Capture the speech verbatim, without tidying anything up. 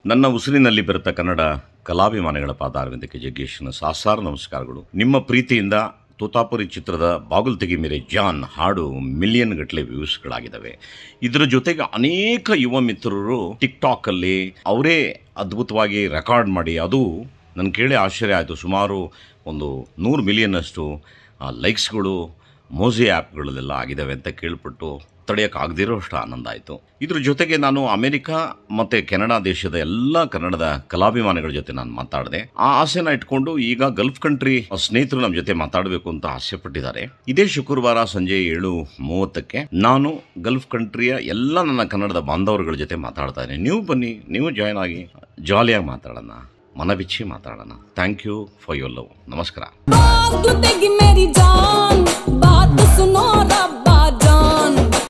ನನ್ನ ಉಸಿರಿನಲ್ಲಿ ಬೆರೆತ ಕನ್ನಡ ಕಲಾಭಿಮಾನಿಗಳ ಪಾದಾರವಿಂದಕ್ಕೆ ಜಗ್ಗೇಶನ ಸಾಸಾರ ನಮಸ್ಕಾರಗಳು. ನಿಮ್ಮ ಪ್ರೀತಿಯಿಂದ ತೋತಾಪುರಿ ಚಿತ್ರದ ಬಾಗುಲ್ ತೆಗಿ ಮೇರಿ ಜಾನ್ ಹಾಡು ಮಿಲಿಯನ್ ಗಟ್ಟಲೆ ವ್ಯೂಸ್ಗಳಾಗಿದ್ದಾವೆ. ಇದರ ಜೊತೆಗೆ ಅನೇಕ ಯುವ ಮಿತ್ರರು ಟಿಕ್ ಟಾಕ್ ಅಲ್ಲಿ ಅವರೇ ಅದ್ಭುತವಾಗಿ ರೆಕಾರ್ಡ್ ಮಾಡಿ, ಅದು ನನಗೆ ಕೇಳಿ ಆಶ್ಚರ್ಯ ಆಯಿತು. ಸುಮಾರು ಒಂದು ನೂರು ಮಿಲಿಯನ್ ಅಷ್ಟು ಲೈಕ್ಸ್ಗಳು ಮೋಜಿ ಆ್ಯಪ್ಗಳಲ್ಲೆಲ್ಲ ಆಗಿದ್ದಾವೆ ಅಂತ ಕೇಳ್ಬಿಟ್ಟು ತಡೆಯೋಕ್ಕಾಗದಿರೋ ಅಷ್ಟು ಆನಂದ ಆಯಿತು. ಇದ್ರ ಜೊತೆಗೆ ನಾನು ಅಮೆರಿಕ ಮತ್ತು ಕೆನಡಾ ದೇಶದ ಎಲ್ಲ ಕನ್ನಡದ ಕಲಾಭಿಮಾನಿಗಳ ಜೊತೆ ನಾನು ಮಾತಾಡಿದೆ. ಆ ಆಸೆನ ಇಟ್ಕೊಂಡು ಈಗ ಗಲ್ಫ್ ಕಂಟ್ರಿ ಸ್ನೇಹಿತರು ನಮ್ಮ ಜೊತೆ ಮಾತಾಡಬೇಕು ಅಂತ ಆಸೆ ಪಟ್ಟಿದ್ದಾರೆ. ಇದೇ ಶುಕ್ರವಾರ ಸಂಜೆ ಏಳು ಮೂವತ್ತಕ್ಕೆ ನಾನು ಗಲ್ಫ್ ಕಂಟ್ರಿಯ ಎಲ್ಲ ನನ್ನ ಕನ್ನಡದ ಬಾಂಧವರುಗಳ ಜೊತೆ ಮಾತಾಡ್ತಾ ಇದ್ದೀನಿ. ನೀವು ಬನ್ನಿ, ನೀವು ಜಾಯ್ನ್ ಆಗಿ ಜಾಲಿಯಾಗಿ ಮಾತಾಡೋಣ, ಮನಬಿಚ್ಚಿ ಮಾತಾಡೋಣ. Thank you for your love. ನಮಸ್ಕಾರ. बागलू तेगी मेरी जान, बात सुनो रब्बा जान।